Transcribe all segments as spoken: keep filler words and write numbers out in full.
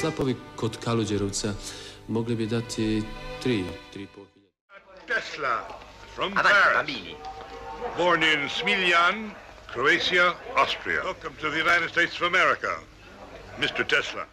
slapovi kod Kaluđerovca mogli bi dati tri, tri po hiljade. Tesla from Avanti, Paris. bambini. Born in Smiljan, Croatia, Austria. Welcome to the United States of America, Mister Tesla.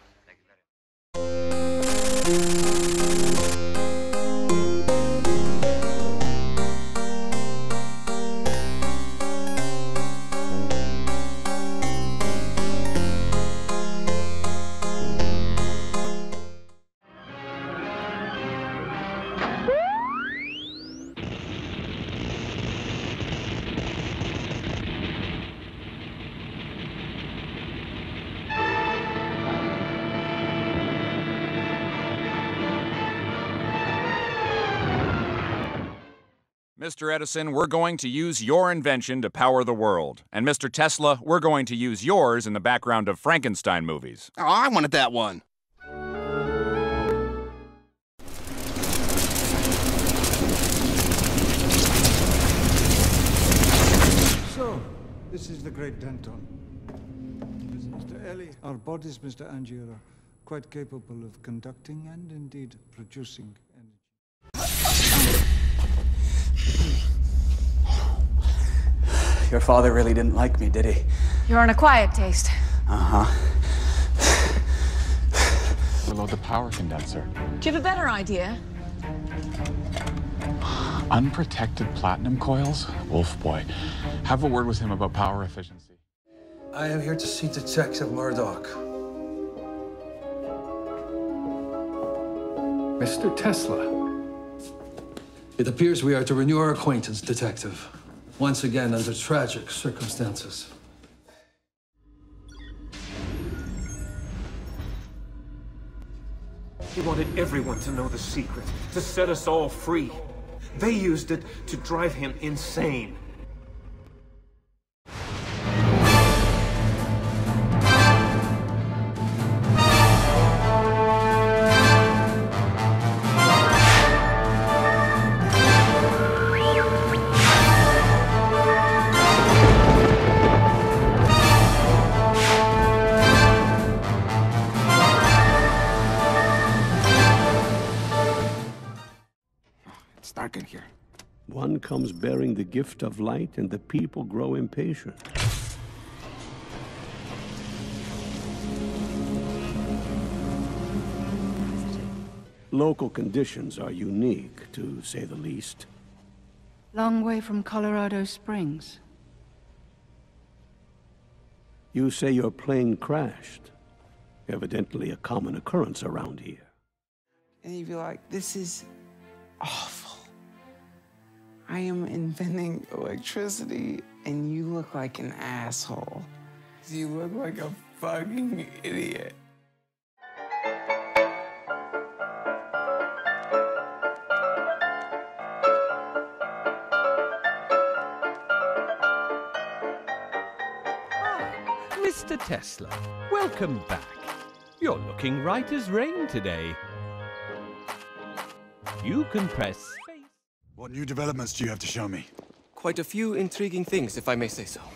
Mister Edison, we're going to use your invention to power the world. And Mister Tesla, we're going to use yours in the background of Frankenstein movies. Oh, I wanted that one. So, this is the great Danton. Mister Ellie, our bodies, Mister Angier, are quite capable of conducting and indeed producing energy. Your father really didn't like me, did he? You're on a quiet taste. Uh-huh. Below the power condenser. Do you have a better idea? Unprotected platinum coils? Wolf boy. Have a word with him about power efficiency. I am here to see Detective Murdoch. Mister Tesla. It appears we are to renew our acquaintance, Detective. Once again, under tragic circumstances. He wanted everyone to know the secret, to set us all free. They used it to drive him insane. It's dark in here. One comes bearing the gift of light, and the people grow impatient. Local conditions are unique, to say the least. Long way from Colorado Springs. You say your plane crashed. Evidently a common occurrence around here. And you'd be like, this is awful. I am inventing electricity, and you look like an asshole. You look like a fucking idiot. Mister Tesla, welcome back. You're looking right as rain today. You can press... What new developments do you have to show me? Quite a few intriguing things, if I may say so.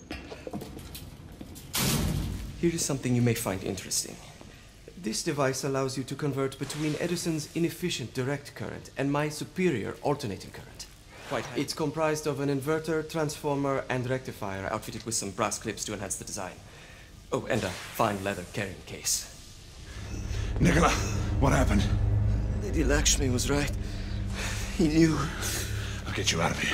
Here is something you may find interesting. This device allows you to convert between Edison's inefficient direct current and my superior alternating current. Quite handy. It's comprised of an inverter, transformer, and rectifier outfitted with some brass clips to enhance the design. Oh, and a fine leather carrying case. Nicola, what happened? Lady Lakshmi was right. He knew. I'll get you out of here.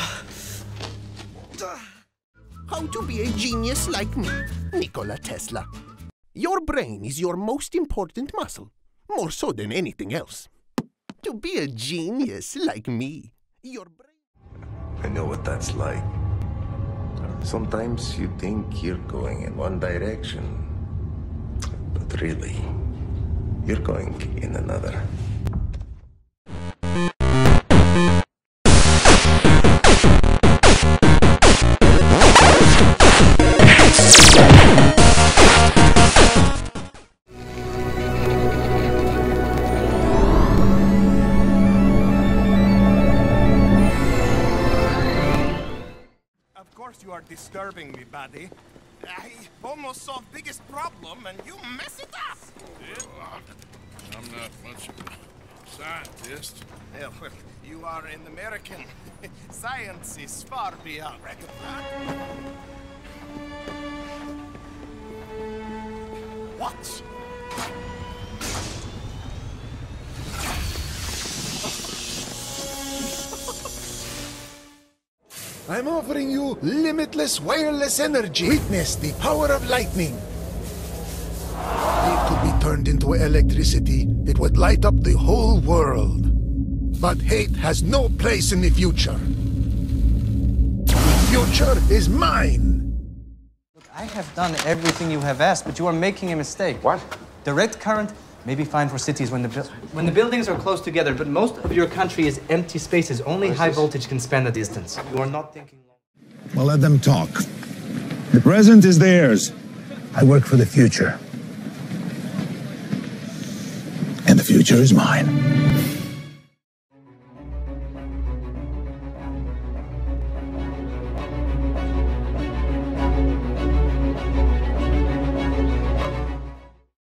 How to be a genius like me, Nikola Tesla. Your brain is your most important muscle, more so than anything else. To be a genius like me, your brain... I know what that's like. Sometimes you think you're going in one direction, but really, you're going in another. You are disturbing me, buddy. I almost solved biggest problem and you mess it up. not much of a scientist. Yeah, well, you are an American. Science is far beyond recognition. What? I'm offering you limitless wireless energy. Witness the power of lightning. It could be turned into electricity. It would light up the whole world. But hate has no place in the future. The future is mine. Look, I have done everything you have asked, but you are making a mistake. What? Direct current may be fine for cities when the when the buildings are close together, but most of your country is empty spaces. Only high voltage can span the distance. You are not thinking long. Well, let them talk. The present is theirs. I work for the future. And the future is mine.